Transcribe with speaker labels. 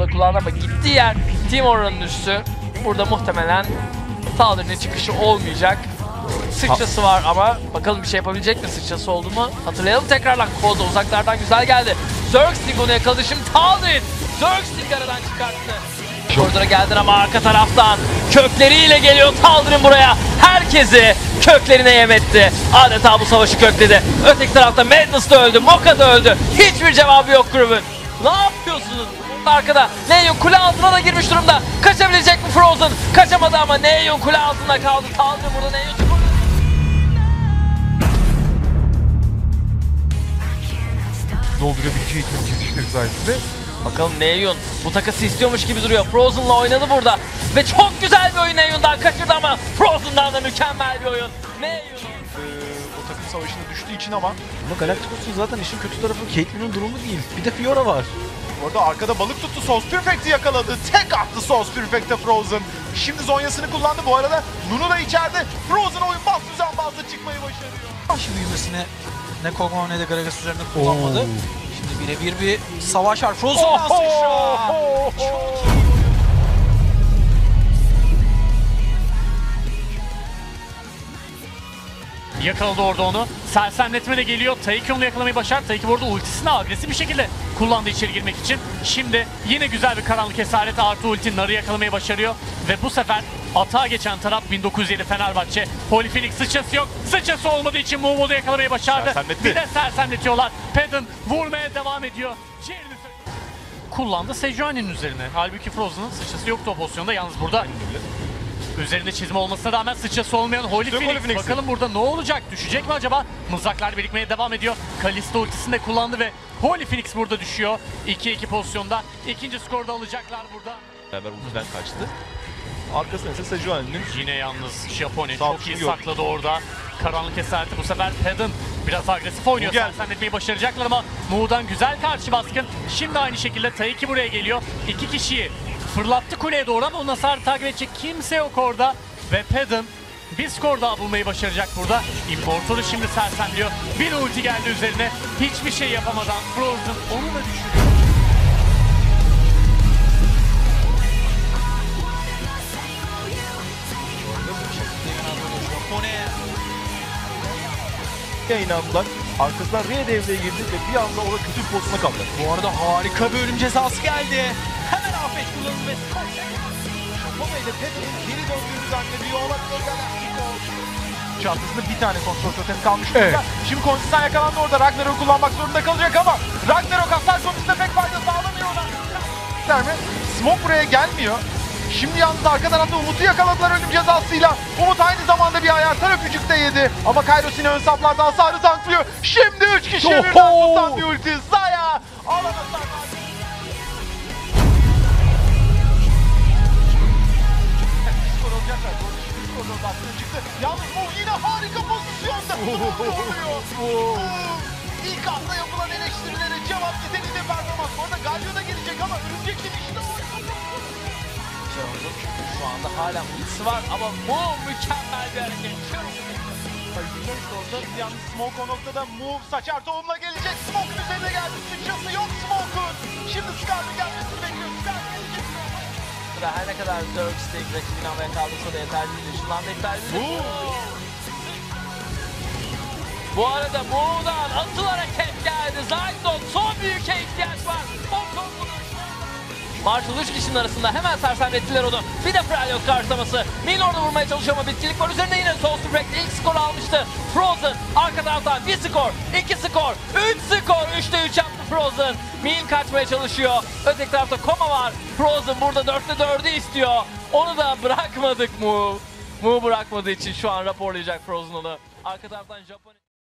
Speaker 1: kullandı ama gittiği yer Team Aurora'nın üstü. Burada muhtemelen Taldir'in çıkışı olmayacak. Sıçrası var ama bakalım bir şey yapabilecek mi? Sıçrası oldu mu? Hatırlayalım tekrardan. Koda uzaklardan güzel geldi. Zergsting onu yakaladı. Şimdi Taldir Zergsting aradan çıkarttı. Koridora geldiler ama arka taraftan kökleriyle geliyor Taldir'in buraya. Herkesi köklerine yem etti. Adeta bu savaşı kökledi. Öteki tarafta Madness da öldü, Moka da öldü. Hiçbir cevabı yok Groov'un. Ne yapıyorsunuz? Arkada Neon kule altına da girmiş durumda. Kaçabilecek mi Frozen? Kaçamadı ama Neon kule altında kaldı. Taldir burada Neon çıkıyor.
Speaker 2: Doldurabileceği için kesiştir sayesinde.
Speaker 1: Bakalım Neon bu takası istiyormuş gibi duruyor. Frozen'la oynadı burada. Ve çok güzel bir oyun Neon'dan kaçırdı ama Frozen'dan da mükemmel bir oyun. Neon.
Speaker 2: O takım savaşına düştüğü için ama Galacticos'un zaten işin kötü tarafı Caitlyn'in durumu değil. Bir de Fiora var.
Speaker 3: Orada arkada balık tuttu. Sauce Perfect'i yakaladı. Tek attı Sauce Perfect'e Frozen. Şimdi Zonya'sını kullandı. Bu arada Nunu da içeride. Frozen oyun bas düzen bazda çıkmayı başarıyor.
Speaker 4: Şimdi büyümesini ne Kog'Maw ne de Gragas üzerinde kullanmadı. Şimdi birebir bir savaş var. Frozen'dan sıçra.
Speaker 5: Yakaladı orada onu. Sersemletme de geliyor. Taiki onu yakalamayı başardı. Taiki bu arada ultisini agresif bir şekilde kullandı içeri girmek için. Şimdi yine güzel bir karanlık esareti artı ulti Nar'ı yakalamayı başarıyor. Ve bu sefer atağa geçen taraf 1907 Fenerbahçe. Holy Phoenix sıçrası yok. Sıçrası olmadığı için Momo'da yakalamayı başardı.
Speaker 3: Sersemletti.
Speaker 5: Bir de sersemletiyorlar. Pedon vurmaya devam ediyor. Kullandı Sejuani'nin üzerine. Halbuki Frozen'ın sıçrası yoktu o pozisyonda. Yalnız burada üzerinde çizme olmasına rağmen sıçrası olmayan Holy Phoenix. Bakalım burada ne olacak? Düşecek mi acaba? Mızraklar birikmeye devam ediyor. Kalista ultisini de kullandı ve Holy Phoenix burada düşüyor. 2-2 pozisyonda. İkinci skoru da alacaklar burada.
Speaker 6: Beraber ultiden kaçtı. Arkasında ise Sejuani'nin
Speaker 5: Yine yalnız Japone
Speaker 6: Sağ
Speaker 5: çok iyi
Speaker 6: olsun, yok.
Speaker 5: sakladı orada. Karanlık esareti bu sefer Pedon biraz agresif oynuyor. Sersemletmeyi başaracaklar ama Mu'dan güzel karşı baskın. Şimdi aynı şekilde Taiki buraya geliyor. İki kişiyi fırlattı kuleye doğru ama o hasarı takip edecek kimse yok orada. Ve Pedon bir skor daha bulmayı başaracak burada. Immortal'ı şimdi sersemliyor. Bir ulti geldi üzerine. Hiçbir şey yapamadan Frozen onu da düşürüyor.
Speaker 6: inandılar. Arkasından Rhea devreye girdi ve bir anda orada kötü bir pozisyona kaldı.
Speaker 4: Bu arada harika bir ölüm cezası geldi. Hemen afet kullanıldı ve
Speaker 3: Japona ile Pedro'nun geri döndüğünü zannediyor. Olabilir Galacticos. Çantasında bir tane kontrol totemi kalmış durumda. Şimdi Consistan yakalandı orada. Ragnarok'u kullanmak zorunda kalacak ama Ragnarok hasar konusunda pek fayda sağlamıyorlar. Mi? Smoke buraya gelmiyor. Şimdi yalnız arka tarafta Umut'u yakaladılar ölüm cezasıyla. Umut aynı zamanda bir ayartar öpücük de yedi. Ama Kairos yine ön saplarda hasarı tanklıyor. Şimdi 3 kişi birden tutan bir ulti. Zaya alana sarmaz. Skor alacaklar. Skorda baskın çıktı. Yalnız bu yine harika pozisyonda. Oluyor. İlk hafta yapılan eleştirilere cevap niteliğinde performans. Bu arada Galio da gelecek ama örümcek gibi işte o.
Speaker 1: Şu anda hala ultisi var ama bu mükemmel bir hareket.
Speaker 3: Yalnız Smoke o noktada move saçar tohumla gelecek. Smoke'un üzerine geldi. Sıçrası yok Smoke'un. Şimdi Skar'ın gelmesini bekliyor. Skar gelecek.
Speaker 1: Her ne kadar Zergsting rakibini havaya kaldırsa da yeterli değil. Şundan da iptal edilir. Bu arada Mu'dan asıl hareket geldi. Zaytnot son büyüke ihtiyaç var. Marshall 3 kişinin arasında hemen sersemlettiler onu. Bir de Freljos karşılaması. Min orada vurmaya çalışıyor ama bitkilik var. Üzerinde yine Soul Supprect ilk skoru almıştı. Frozen arka taraftan 1 skor, 2 skor, 3 skor. 3'te 3 yaptı Frozen. Min kaçmaya çalışıyor. Öteki tarafta Koma var. Frozen burada 4'te 4'ü istiyor. Onu da bırakmadık Mu. Mu bırakmadığı için şu an raporlayacak Frozen onu. Arka taraftan Japon...